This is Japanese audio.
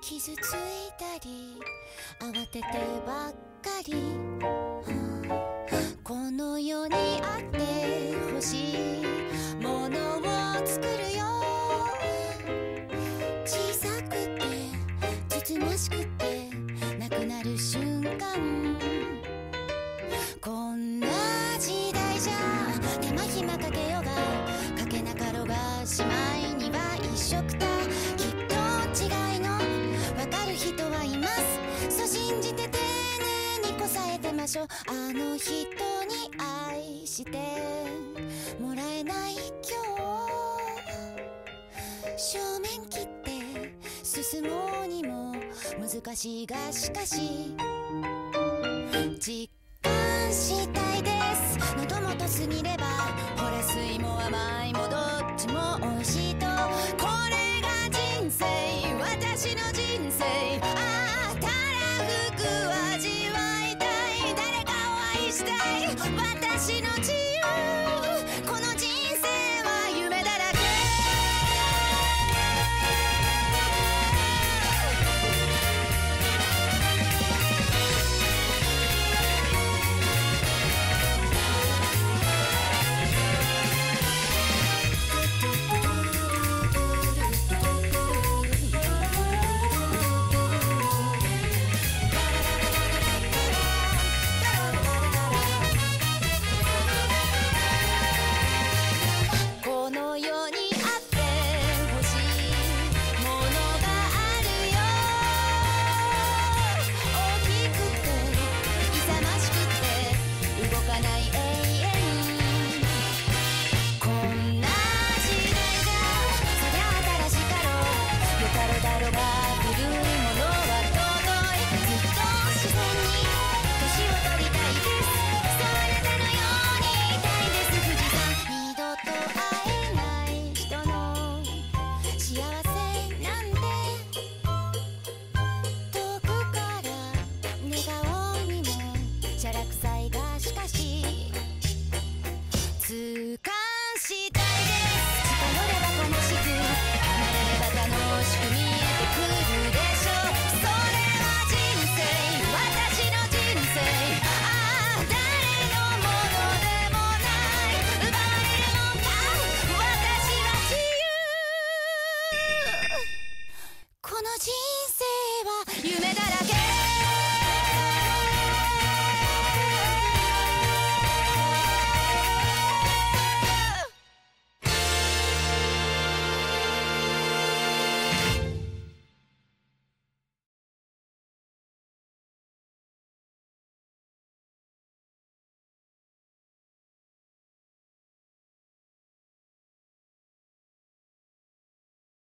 傷ついたり慌ててばっかり、この世にあってほしいものを作るよ。小さくてつつましくてなくなる瞬間、こんな時代じゃ手間暇かけようがかけなかろうがしまいには一緒くた。きっと違いのわかる人はいます。そう信じて丁寧にこさえてましょう。あの人に愛してもらえない今日、正面切って進もうにも難しいがしかし実感したいです。喉元過ぎればほら酸いも甘いもどっちも美味しいと、これが人生、私の人生。ああたらふく味わいたい、誰かを愛したい、私の自由、この人生は夢だらけ。この世にあってほしいものがあるよ。大きくて勇ましくて動かない永遠、こんな時代じゃそりゃ新しかろう、よかろだろが古いものは尊い。ずっと自然に年を取りたいです。そうあなたのようにいたいです。富士山二度と会えない人の幸せなんて遠くから願おうにもしゃらくさいがしかし痛感したいです。近寄れば悲しく離れれば楽しく見えてくるでしょう。それは人生、私の人生。ああ誰のものでもない、奪われるもんか、私は自由、この人生は夢だ